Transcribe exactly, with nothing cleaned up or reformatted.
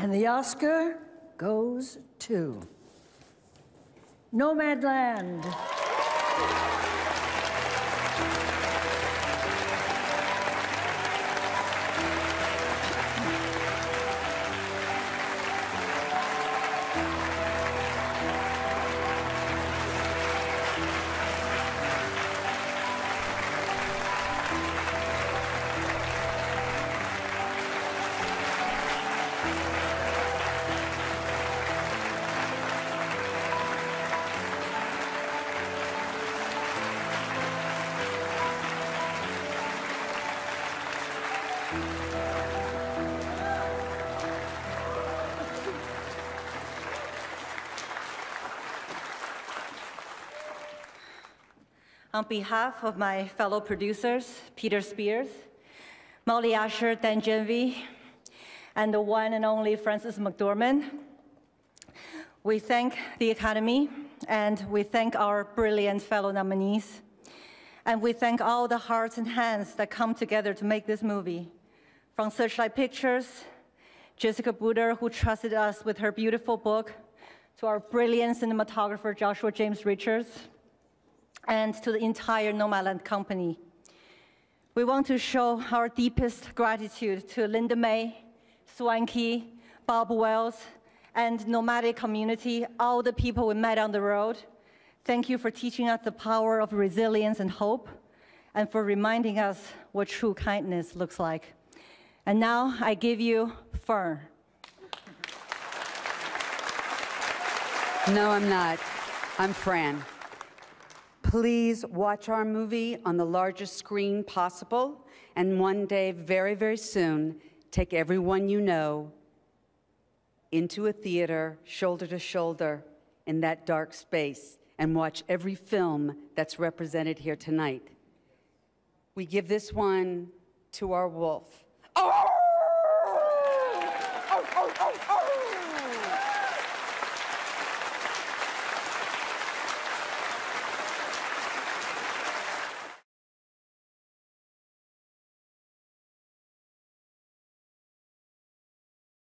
And the Oscar goes to Nomadland. On behalf of my fellow producers, Peter Spears, Molly Asher, Dan Genvy, and the one and only Frances McDormand, we thank the Academy, and we thank our brilliant fellow nominees, and we thank all the hearts and hands that come together to make this movie. From Searchlight Pictures, Jessica Buder, who trusted us with her beautiful book, to our brilliant cinematographer, Joshua James Richards, and to the entire Nomadland company. We want to show our deepest gratitude to Linda May, Swanky, Bob Wells, and nomadic community, all the people we met on the road. Thank you for teaching us the power of resilience and hope, and for reminding us what true kindness looks like. And now I give you Fern. No, I'm not. I'm Fran. Please watch our movie on the largest screen possible, and one day, very, very soon, take everyone you know into a theater, shoulder to shoulder, in that dark space, and watch every film that's represented here tonight. We give this one to our wolf. Oh! Oh, oh, oh, oh!